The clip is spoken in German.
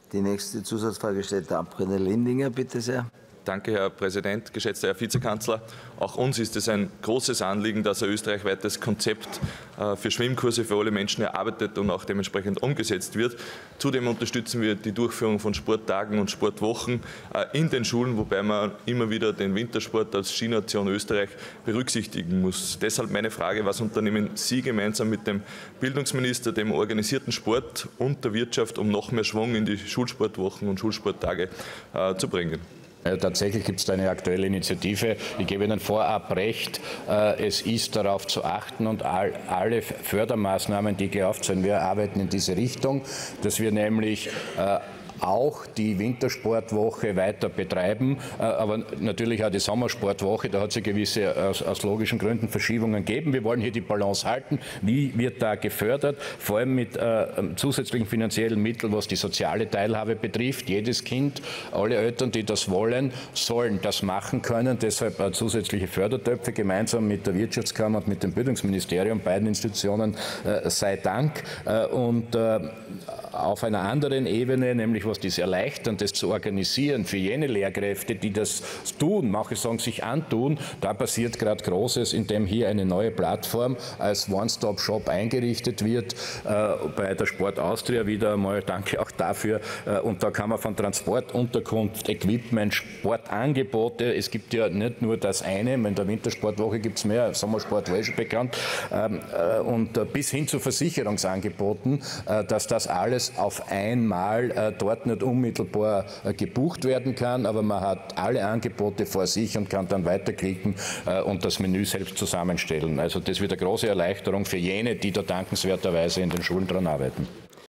Die nächste Zusatzfrage stellt der Abgeordnete Lindinger. Bitte sehr. Danke, Herr Präsident, geschätzter Herr Vizekanzler. Auch uns ist es ein großes Anliegen, dass ein österreichweites Konzept für Schwimmkurse für alle Menschen erarbeitet und auch dementsprechend umgesetzt wird. Zudem unterstützen wir die Durchführung von Sporttagen und Sportwochen in den Schulen, wobei man immer wieder den Wintersport als Ski-Nation Österreich berücksichtigen muss. Deshalb meine Frage: Was unternehmen Sie gemeinsam mit dem Bildungsminister, dem organisierten Sport und der Wirtschaft, um noch mehr Schwung in die Schulsportwochen und Schulsporttage zu bringen? Tatsächlich gibt es da eine aktuelle Initiative. Ich gebe Ihnen vorab recht, es ist darauf zu achten und alle Fördermaßnahmen, die gelaufen sind, wir arbeiten in diese Richtung, dass wir nämlich auch die Wintersportwoche weiter betreiben, aber natürlich auch die Sommersportwoche. Da hat es ja gewisse, aus logischen Gründen, Verschiebungen gegeben. Wir wollen hier die Balance halten. Wie wird da gefördert? Vor allem mit zusätzlichen finanziellen Mitteln, was die soziale Teilhabe betrifft. Jedes Kind, alle Eltern, die das wollen, sollen das machen können. Deshalb zusätzliche Fördertöpfe gemeinsam mit der Wirtschaftskammer und mit dem Bildungsministerium, beiden Institutionen, sei Dank. Und auf einer anderen Ebene, nämlich was dies erleichtern, das zu organisieren für jene Lehrkräfte, die das tun, manche sagen, sich antun, da passiert gerade Großes, indem hier eine neue Plattform als One-Stop-Shop eingerichtet wird, bei der Sport Austria wieder einmal, danke auch dafür, und da kann man von Transport, Unterkunft, Equipment, Sportangebote, es gibt ja nicht nur das eine, in der Wintersportwoche gibt es mehr, Sommersport war schon bekannt, und bis hin zu Versicherungsangeboten, dass das alles auf einmal dort nicht unmittelbar gebucht werden kann, aber man hat alle Angebote vor sich und kann dann weiterklicken und das Menü selbst zusammenstellen. Also das wird eine große Erleichterung für jene, die da dankenswerterweise in den Schulen daran arbeiten.